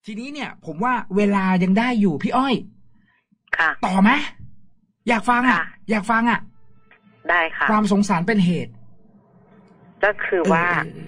ทีนี้เนี่ยผมว่าเวลายังได้อยู่พี่อ้อยค่ะต่อไหมอยากฟังอ่ะอยากฟังอ่ะได้ค่ะความสงสารเป็นเหตุก็คือว่า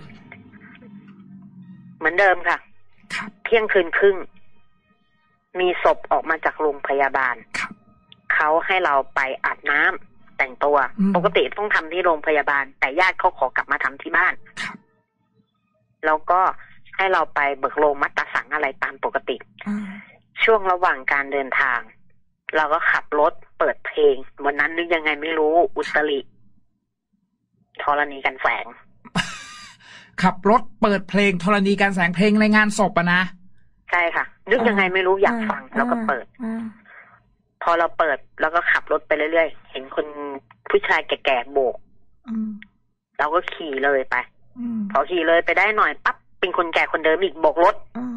เหมือนเดิมค่ะเที่ยงคืนครึ่งมีศพออกมาจากโรงพยาบาลเขาให้เราไปอาบน้ำแต่งตัวปกติต้องทำที่โรงพยาบาลแต่ญาติเขาขอกลับมาทำที่บ้านแล้วก็ให้เราไปเบิกโรงมัตตสังอะไรตามปกติช่วงระหว่างการเดินทางเราก็ขับรถเปิดเพลงวันนั้นนึกยังไงไม่รู้อุตริธรณีกันแสงขับรถเปิดเพลงธรณีการแสงเพลงในงานศพอะนะใช่ค่ะนึกยังไงไม่รู้อยากฟังแล้วก็เปิดพอเราเปิดแล้วก็ขับรถไปเรื่อยๆเห็นคนผู้ชายแก่ๆโบกเราก็ขี่เลยไปพอขี่เลยไปได้หน่อยปั๊บเป็นคนแก่คนเดิมอีกโบกรถ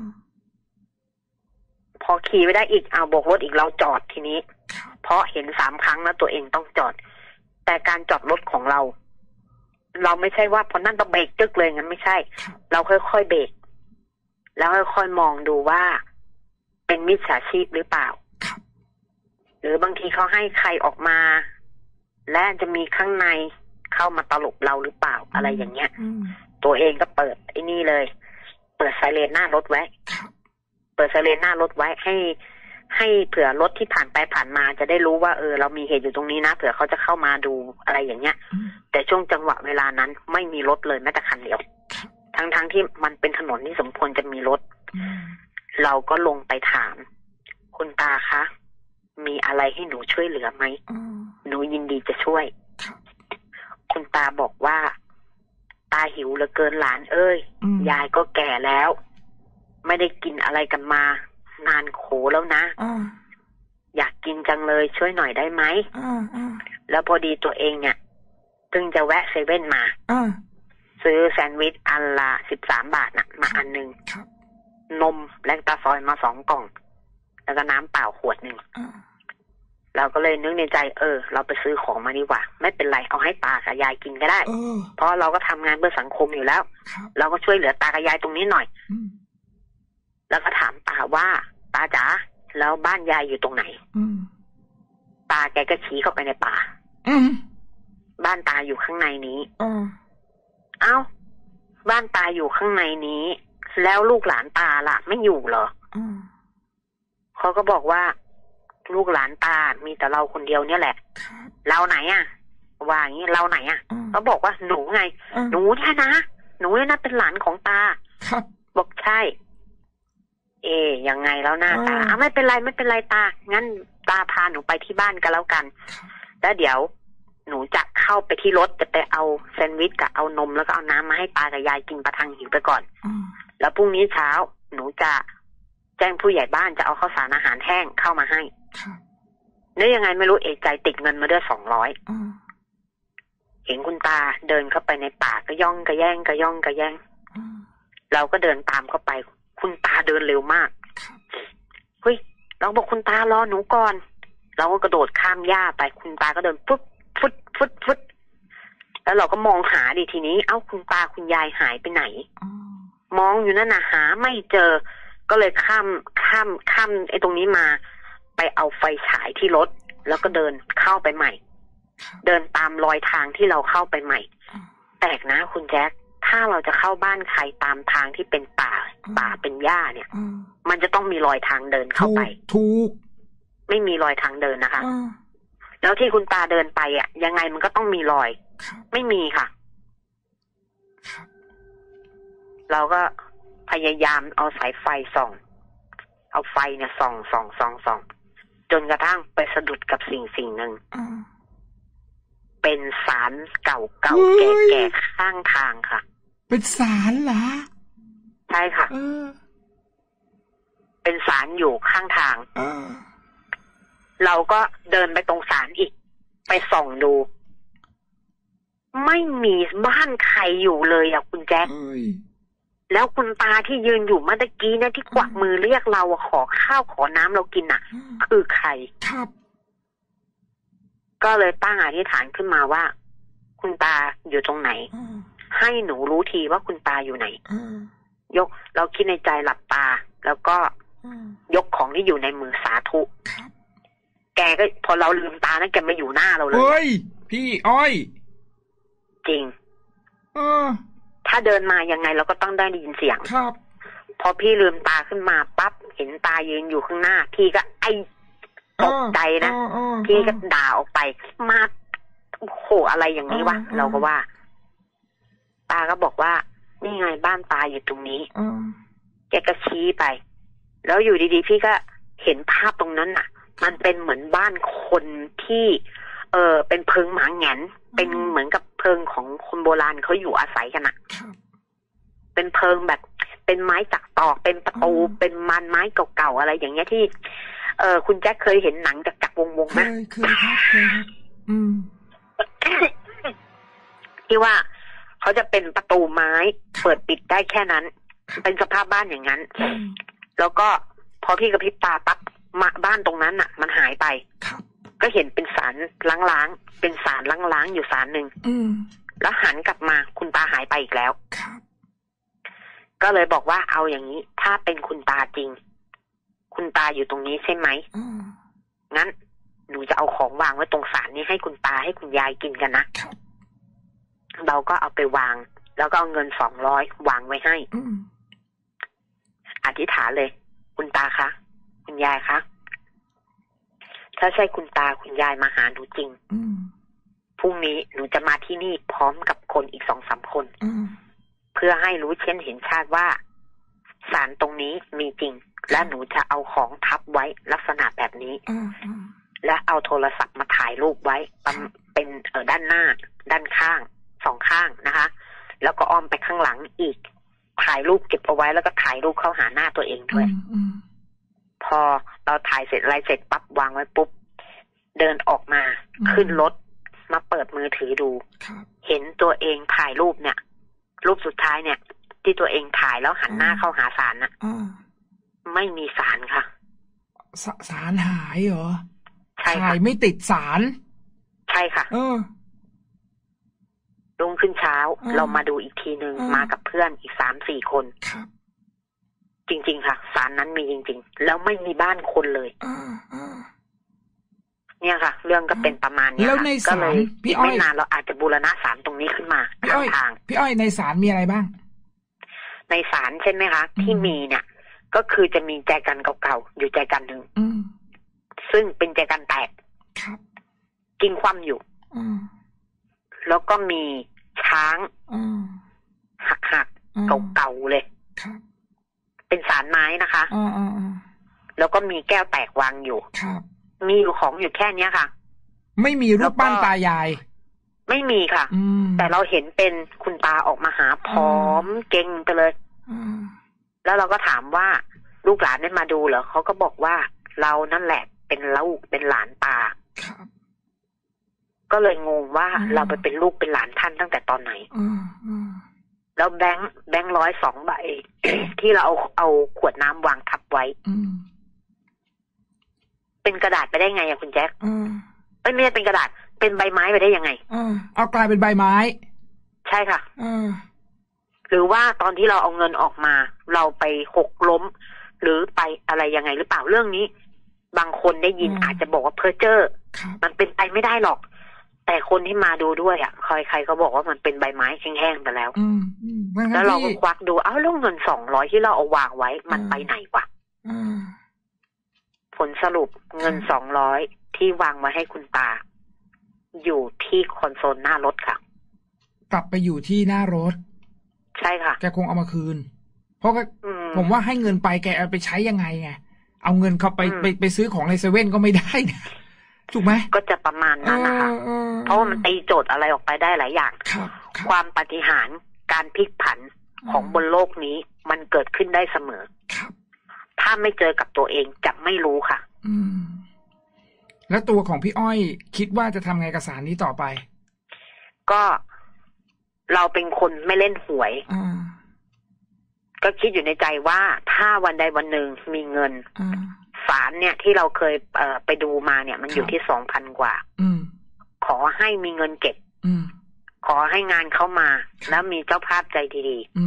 พอขี่ไปได้อีกเอาโบกรถอีกเราจอดทีนี้เพราะเห็น3 ครั้งแล้วตัวเองต้องจอดแต่การจอดรถของเราไม่ใช่ว่าพอนั่นต้องเบรกจึกเลยงั้นไม่ใช่เราค่อยๆเบรกแล้วค่อยๆมองดูว่าเป็นมิจฉาชีพหรือเปล่าหรือบางทีเขาให้ใครออกมาและจะมีข้างในเข้ามาตลบเราหรือเปล่าอะไรอย่างเงี้ยตัวเองก็เปิดไอ้นี่เลยเปิดไซเรนหน้ารถไว้เปิดไซเรนหน้ารถไว้ให้เผื่อรถที่ผ่านไปผ่านมาจะได้รู้ว่าเรามีเหตุอยู่ตรงนี้นะเผื่อเขาจะเข้ามาดูอะไรอย่างเงี้ยแต่ช่วงจังหวะเวลานั้นไม่มีรถเลยแม้แต่คันเดียวทั้งที่มันเป็นถนนที่สมควรจะมีรถเราก็ลงไปถามคุณตาคะมีอะไรให้หนูช่วยเหลือไหมหนูยินดีจะช่วยคุณตาบอกว่าตาหิวเหลือเกินหลานเอ้ยยายก็แก่แล้วไม่ได้กินอะไรกันมานานโขแล้วนะอยากกินจังเลยช่วยหน่อยได้ไหมแล้วพอดีตัวเองเนี่ยเพิ่งจะแวะเซเว่นมาซื้อแซนด์วิชอันละ13 บาทน่ะมาอันนึงนมแลคตาซอยมา2 กล่องแล้วก็น้ำเปล่าขวด1เราก็เลยนึกในใจเราไปซื้อของมาดีกว่าไม่เป็นไรเอาให้ตากับยายกินก็ได้เพราะเราก็ทำงานเพื่อสังคมอยู่แล้วเราก็ช่วยเหลือตากับยายตรงนี้หน่อยแล้วก็ถามตาว่าตาจ๋าแล้วบ้านยายอยู่ตรงไหนตาแกก็ชี้เข้าไปในป่าบ้านตาอยู่ข้างในนี้เอ้าบ้านตาอยู่ข้างในนี้แล้วลูกหลานตาล่ะไม่อยู่เหรอเขาก็บอกว่าลูกหลานตามีแต่เราคนเดียวเนี่ยแหละเราไหนอ่ะว่าอย่างนี้เราไหนอ่ะเขาบอกว่าหนูไงหนูเนี่ยนะหนูเนี่ยนะเป็นหลานของตาบอกใช่ยังไงแล้วหน้าตาไม่เป็นไรไม่เป็นไรตางั้นตาพาหนูไปที่บ้านกันแล้วกันแล้วเดี๋ยวหนูจะเข้าไปที่รถจะไปเอาแซนด์วิชกับเอานมแล้วก็เอาน้ำมาให้ตากับยายกินประทังหิวไปก่อนแล้วพรุ่งนี้เช้าหนูจะแจ้งผู้ใหญ่บ้านจะเอาข้าวสารอาหารแห้งเข้ามาให้นี่ยังไงไม่รู้เอกใจติดเงินมาด้วย200เห็นคุณตาเดินเข้าไปในป่าก็ย่องกระแย่งเราก็เดินตามเข้าไปคุณตาเดินเร็วมากเฮ้ยเราบอกคุณตารอหนูก่อนเราก็กระโดดข้ามหญ้าไปคุณตาก็เดินฟุดแล้วเราก็มองหาดิทีนี้เอ้าคุณตาคุณยายหายไปไหนมองอยู่นั่นน่ะหาไม่เจอก็เลยข้ามไอ้ตรงนี้มาไปเอาไฟฉายที่รถแล้วก็เดินเข้าไปใหม่เดินตามรอยทางที่เราเข้าไปใหม่แปลกนะคุณแจ๊คถ้าเราจะเข้าบ้านใครตามทางที่เป็นป่าเป็นหญ้าเนี่ยมันจะต้องมีรอยทางเดินเข้าไปถูกไม่มีรอยทางเดินนะคะแล้วที่คุณตาเดินไปยังไงมันก็ต้องมีรอยไม่มีค่ะเราก็พยายามเอาสายไฟส่องเอาไฟเนี่ยส่องจนกระทั่งไปสะดุดกับสิ่งหนึ่งเป็นศาลเก่าแก่ข้างทางค่ะเป็นศาลเหรอใช่ค่ะเป็นศาลอยู่ข้างทางเราก็เดินไปตรงศาลอีกไปส่องดูไม่มีบ้านใครอยู่เลยคุณแจ๊คแล้วคุณตาที่ยืนอยู่เมื่อกี้เนี่ยที่กวักมือเรียกเราขอข้าวขอน้ำเรากินคือใครครับก็เลยตั้งอธิษฐานขึ้นมาว่าคุณตาอยู่ตรงไหนให้หนูรู้ทีว่าคุณตาอยู่ไหนเราคิดในใจหลับตาแล้วก็ยกของที่อยู่ในมือสาธุแกก็พอเราลืมตานะแกมาอยู่หน้าเราเลยเฮ้ยพี่อ้อยจริงถ้าเดินมายังไงเราก็ต้องได้ยินเสียงครับพอพี่ลืมตาขึ้นมาปั๊บเห็นตายืนอยู่ข้างหน้าพี่ก็ไอตกใจนะพี่ก็ด่าออกไปมาโหอะไรอย่างนี้วะเราก็ว่าตาก็บอกว่านี่ไงบ้านตาอยู่ตรงนี้แกก็ชี้ไปแล้วอยู่ดีๆพี่ก็เห็นภาพตรงนั้นน่ะมันเป็นเหมือนบ้านคนที่เป็นเพิงหมาแหงนเป็นเหมือนกับเพิงของคนโบราณเขาอยู่อาศัยกันน่ะเป็นเพิงแบบเป็นไม้จักตอกเป็นประตูเป็นมันไม้เก่าๆอะไรอย่างเงี้ยที่คุณแจ็คเคยเห็นหนังจากวงไหมเคยครับที่ว่าเขาจะเป็นประตูไม้เปิดปิดได้แค่นั้นเป็นสภาพบ้านอย่างนั้นแล้วก็พอพี่กับพี่ตาปั๊บบ้านตรงนั้นน่ะมันหายไปก็เห็นเป็นศาลล้างๆเป็นศาลล้างๆอยู่ศาลหนึ่งแล้วหันกลับมาคุณตาหายไปอีกแล้วก็เลยบอกว่าเอาอย่างนี้ถ้าเป็นคุณตาจริงคุณตาอยู่ตรงนี้ใช่ไหมงั้นหนูจะเอาของวางไว้ตรงศาลนี้ให้คุณตาให้คุณยายกินกันนะเราก็เอาไปวางแล้วก็เอาเงิน200วางไว้ให้อธิษฐานเลยคุณตาคะคุณยายคะถ้าใช่คุณตาคุณยายมาหาหนูจริงพรุ่งนี้หนูจะมาที่นี่พร้อมกับคนอีก2-3 คนเพื่อให้รู้เช่นเห็นชาติว่าศาลตรงนี้มีจริงและหนูจะเอาของทับไว้ลักษณะแบบนี้และเอาโทรศัพท์มาถ่ายรูปไว้เป็นด้านหน้าด้านข้าง2 ข้างนะคะแล้วก็อ้อมไปข้างหลังอีกถ่ายรูปเก็บเอาไว้แล้วก็ถ่ายรูปเข้าหาหน้าตัวเองด้วยพอเราถ่ายเสร็จอะไรเสร็จปั๊บวางไว้ปุ๊บเดินออกมาขึ้นรถมาเปิดมือถือดูเห็นตัวเองถ่ายรูปเนี่ยรูปสุดท้ายเนี่ยที่ตัวเองถ่ายแล้วหันหน้าเข้าหาศาลน่ะไม่มีศาลค่ะศาลหายเหรอใช่ค่ะถ่ายไม่ติดศาลใช่ค่ะรุ่งขึ้นเช้าเรามาดูอีกทีนึงมากับเพื่อนอีก3-4 คนจริงๆค่ะศาลนั้นมีจริงๆแล้วไม่มีบ้านคนเลยเนี่ยค่ะเรื่องก็เป็นประมาณนี้ก็เลยไม่นานเราอาจจะบูรณะศาลตรงนี้ขึ้นมาทางพี่อ้อยในศาลมีอะไรบ้างในศาลใช่ไหมคะที่มีเนี่ยก็คือจะมีแจกันเก่าๆอยู่แจกันหนึ่งซึ่งเป็นแจกันแตกกิ้งคว่ำอยู่แล้วก็มีช้างหักเก่าๆเลยเป็นศาลไม้นะคะแล้วก็มีแก้วแตกวางอยู่มีอยู่ของอยู่แค่เนี้ยค่ะไม่มีรูปปั้นตายายไม่มีค่ะแต่เราเห็นเป็นคุณตาออกมาหาพร้อมเก่งไปเลยแล้วเราก็ถามว่าลูกหลานได้มาดูเหรอเขาก็บอกว่าเรานั่นแหละเป็นลูกเป็นหลานตาก็เลยงงว่าเราไปเป็นลูกเป็นหลานท่านตั้งแต่ตอนไหนแล้วแบงค์100 2 ใบ ที่เราเอาขวดน้ำวางทับไว้เป็นกระดาษไปได้ไงอะคุณแจ็คไม่ใช่เป็นกระดาษเป็นใบไม้ไปได้ยังไงเอากลายเป็นใบไม้ใช่ค่ะหรือว่าตอนที่เราเอาเงินออกมาเราไปหกล้มหรือไปอะไรยังไงหรือเปล่าเรื่องนี้บางคนได้ยินอาจจะบอกว่าเพ้อเจ้อมันเป็นไปไม่ได้หรอกแต่คนที่มาดูด้วยอ่ะใครก็บอกว่ามันเป็นใบไม้แห้งๆไปแล้วแล้วเราก็ควักดูแล้วเงิน200ที่เราเอาวางไว้มันไปไหนวะผลสรุปเงิน200ที่วางไว้ให้คุณตาอยู่ที่คอนโซลหน้ารถค่ะกลับไปอยู่ที่หน้ารถใช่ค่ะแกคงเอามาคืนเพราะผมว่าให้เงินไปแกเอาไปใช้ยังไงไงเอาเงินเขาไปซื้อของในเซเว่นก็ไม่ได้ถูกไหมก็จะประมาณนั้นนะคะเพราะว่ามันตีโจทย์อะไรออกไปได้หลายอย่างความปาฏิหาริย์การพลิกผันของบนโลกนี้มันเกิดขึ้นได้เสมอถ้าไม่เจอกับตัวเองจะไม่รู้ค่ะแล้วตัวของพี่อ้อยคิดว่าจะทำไงกับศาลนี้ต่อไปก็เราเป็นคนไม่เล่นหวยก็คิดอยู่ในใจว่าถ้าวันใดวันหนึ่งมีเงินศาลเนี่ยที่เราเคยไปดูมาเนี่ยมันอยู่ที่2,000 กว่าขอให้มีเงินเก็บขอให้งานเข้ามาแล้วมีเจ้าภาพใจดี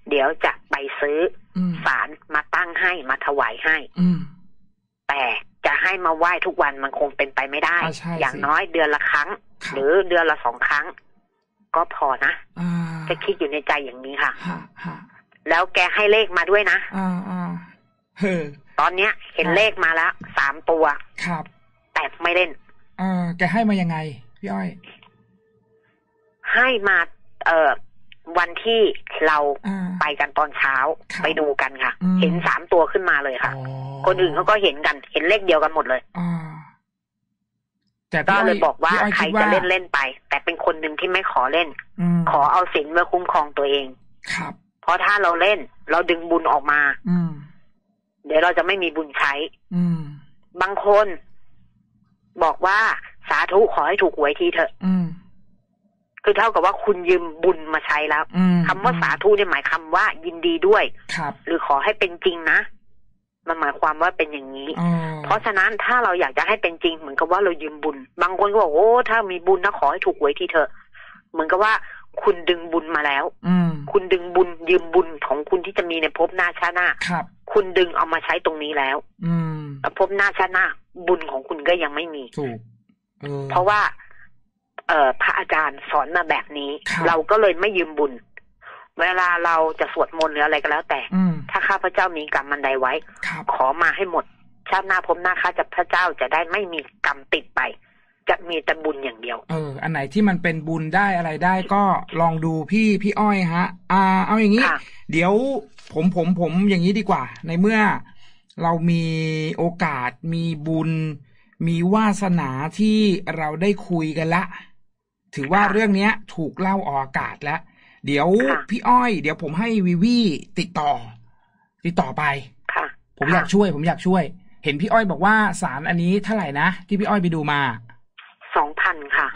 เดี๋ยวจะไปซื้อศาลมาตั้งให้มาถวายให้แต่จะให้มาไหว้ทุกวันมันคงเป็นไปไม่ได้อย่างน้อยเดือนละครั้งหรือเดือนละ2 ครั้งก็พอนะจะคิดอยู่ในใจอย่างนี้ค่ะแล้วแกให้เลขมาด้วยนะตอนเนี้ยเห็นเลขมาแล้ว3 ตัวครับแต่ไม่เล่นแกให้มายังไงพี่อ้อยให้มาวันที่เราไปกันตอนเช้าไปดูกันค่ะเห็น3 ตัวขึ้นมาเลยค่ะคนอื่นเขาก็เห็นกันเห็นเลขเดียวกันหมดเลยแต่ก็เลยบอกว่าใครจะเล่นไปแต่เป็นคนหนึ่งที่ไม่ขอเล่นขอเอาศีลมาคุ้มครองตัวเองครับเพราะถ้าเราเล่นเราดึงบุญออกมาเดี๋ยวเราจะไม่มีบุญใช้บางคนบอกว่าสาธุขอให้ถูกหวยทีเถอะคือเท่ากับว่าคุณยืมบุญมาใช้แล้วคำว่าสาธุเนี่ยหมายคำว่ายินดีด้วยหรือขอให้เป็นจริงนะมันหมายความว่าเป็นอย่างนี้เพราะฉะนั้นถ้าเราอยากจะให้เป็นจริงเหมือนกับว่าเรายืมบุญบางคนก็บอกโอ้ถ้ามีบุญนะขอให้ถูกหวยทีเถอะเหมือนกับว่าคุณดึงบุญมาแล้วคุณดึงบุญยืมบุญของคุณที่จะมีในภพหน้าชาติหน้าคุณดึงเอามาใช้ตรงนี้แล้วภพหน้าชาติหน้าบุญของคุณก็ยังไม่มีเพราะว่าพระอาจารย์สอนมาแบบนี้เราก็เลยไม่ยืมบุญเวลาเราจะสวดมนต์หรืออะไรก็แล้วแต่ถ้าข้าพเจ้ามีกรรมมันใดไว้ขอมาให้หมดชาติหน้าภพหน้าข้าพเจ้าจะได้ไม่มีกรรมติดไปจะมีแต่บุญอย่างเดียวอันไหนที่มันเป็นบุญได้อะไรได้ก็ลองดูพี่อ้อยฮะเอาอย่างนี้เดี๋ยวผมอย่างนี้ดีกว่าในเมื่อเรามีโอกาสมีบุญมีวาสนาที่เราได้คุยกันละถือว่าเรื่องนี้ถูกเล่าออกอากาศแล้วเดี๋ยวพี่อ้อยเดี๋ยวผมให้วิวีติดต่อไปผมอยากช่วยเห็นพี่อ้อยบอกว่าศาลอันนี้เท่าไหร่นะที่พี่อ้อยไปดูมา 2,000 ค่ะ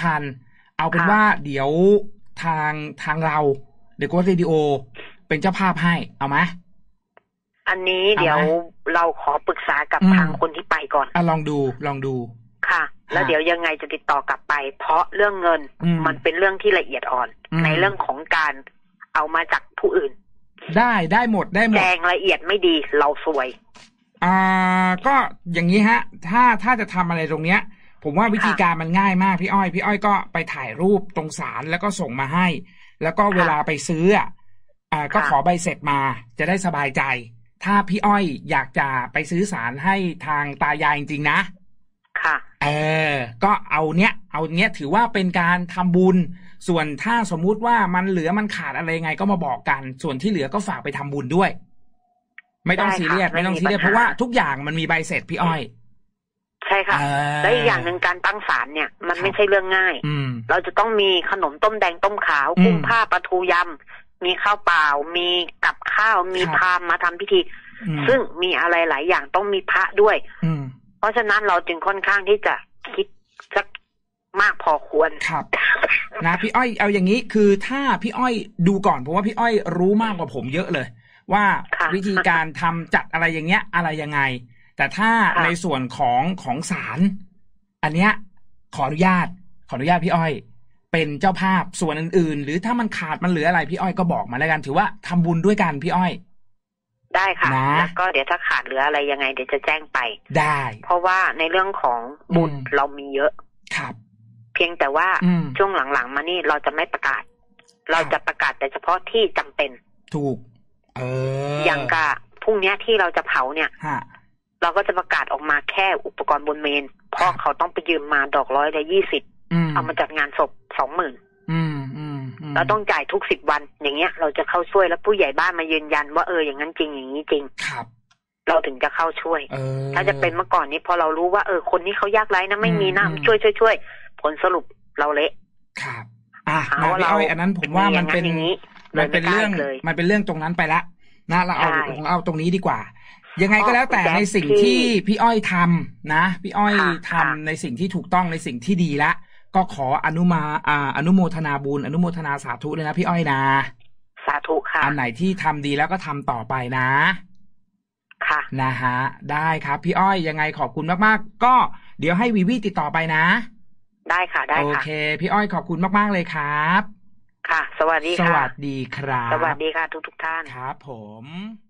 2,000เอาเป็นว่าเดี๋ยวทางเราเดี๋ยวโค้ชเรดิโอเป็นเจ้าภาพให้เอาไหมอันนี้เดี๋ยวเราขอปรึกษากับทางคนที่ไปก่อนลองดูค่ะแล้วเดี๋ยวยังไงจะติดต่อกลับไปเพราะเรื่องเงินมันเป็นเรื่องที่ละเอียดอ่อนในเรื่องของการเอามาจากผู้อื่นได้หมดแจ้งละเอียดไม่ดีเราซวยก็อย่างนี้ฮะถ้าจะทำอะไรตรงเนี้ยผมว่าวิธีการมันง่ายมากพี่อ้อยก็ไปถ่ายรูปตรงศาลแล้วก็ส่งมาให้แล้วก็เวลาไปซื้อก็ขอใบเสร็จมาจะได้สบายใจถ้าพี่อ้อยอยากจะไปซื้อศาลให้ทางตายายจริงๆนะค่ะก็เอาเนี้ยถือว่าเป็นการทำบุญส่วนถ้าสมมุติว่ามันเหลือมันขาดอะไรไงก็มาบอกกันส่วนที่เหลือก็ฝากไปทำบุญด้วยไม่ต้องซีเรียสเพราะว่าทุกอย่างมันมีใบเสร็จพี่อ้อยใช่ค่ะและอีกอย่างหนึ่งการตั้งศาลเนี่ยมันไม่ใช่เรื่องง่ายเราจะต้องมีขนมต้มแดงต้มขาวกุ้งผ้าปลาทูยำมีข้าวเปล่ามีกับข้าวมีพราหมณ์มาทำพิธีซึ่งมีอะไรหลายอย่างต้องมีพระด้วยเพราะฉะนั้นเราจึงค่อนข้างที่จะคิดสักมากพอควรครับนะพี่อ้อยเอาอย่างนี้คือถ้าพี่อ้อยดูก่อนเพราะว่าพี่อ้อยรู้มากกว่าผมเยอะเลยว่าวิธีการทำจัดอะไรอย่างเงี้ยอะไรยังไงแต่ถ้าในส่วนของศาลอันเนี้ยขออนุญาตพี่อ้อยเป็นเจ้าภาพส่วนอื่นๆหรือถ้ามันขาดมันเหลืออะไรพี่อ้อยก็บอกมาแล้วกันถือว่าทำบุญด้วยกันพี่อ้อยได้ค่ะแล้วก็เดี๋ยวถ้าขาดเหลืออะไรยังไงเดี๋ยวจะแจ้งไปได้เพราะว่าในเรื่องของบุญเรามีเยอะครับเพียงแต่ว่าช่วงหลังๆมานี่เราจะไม่ประกาศเราจะประกาศแต่เฉพาะที่จำเป็นถูกอย่างกะพรุ่งนี้ที่เราจะเผาเนี่ยเราก็จะประกาศออกมาแค่อุปกรณ์บนเมนเพราะเขาต้องไปยืมมาดอก120เอามาจัดงานศพ20,000เราต้องจ่ายทุก10 วันอย่างเงี้ยเราจะเข้าช่วยแล้วผู้ใหญ่บ้านมายืนยันว่าอย่างนั้นจริงอย่างนี้จริงครับเราถึงจะเข้าช่วยถ้าจะเป็นเมื่อก่อนนี้พอเรารู้ว่าคนนี้เขายากไร้นะไม่มีน้ำช่วยผลสรุปเราเละครับพี่อ้อยอันนั้นผมว่ามันเป็นเรื่องตรงนั้นไปละนะเราเอาตรงนี้ดีกว่ายังไงก็แล้วแต่ในสิ่งที่พี่อ้อยทำนะพี่อ้อยทำในสิ่งที่ถูกต้องในสิ่งที่ดีละก็ขออนุโมทนาบุญอนุโมทนาสาธุเลยนะพี่อ้อยนะสาธุค่ะอันไหนที่ทำดีแล้วก็ทำต่อไปนะค่ะนะฮะได้ครับพี่อ้อยยังไงขอบคุณมากๆก็เดี๋ยวให้วีวีติดต่อไปนะได้ค่ะได้ค่ะโอเคพี่อ้อยขอบคุณมากๆเลยครับค่ะสวัสดีค่ะสวัสดีครับสวัสดีค่ะทุกท่านครับผม